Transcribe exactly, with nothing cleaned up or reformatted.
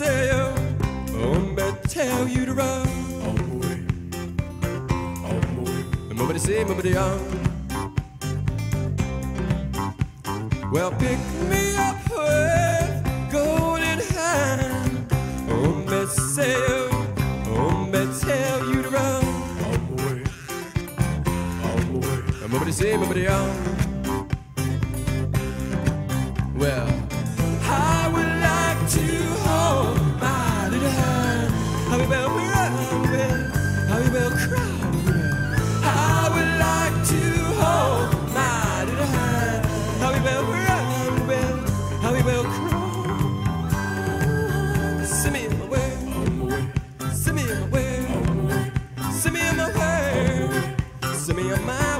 say you, oh, me tell you to run. Oh boy, oh boy. Nobody say, nobody on. Well, pick me up with golden hand. Oh, me say you, oh, me tell you to run. Oh boy, oh boy. Nobody say, nobody on. Well, I would like to hold my little hand. How we will run with, how we will cry with. I would like to hold my little hand. How we will run with, how we will cry. Send me in my way, Oh boy, send me in my way, oh boy. send me in my way, send me in my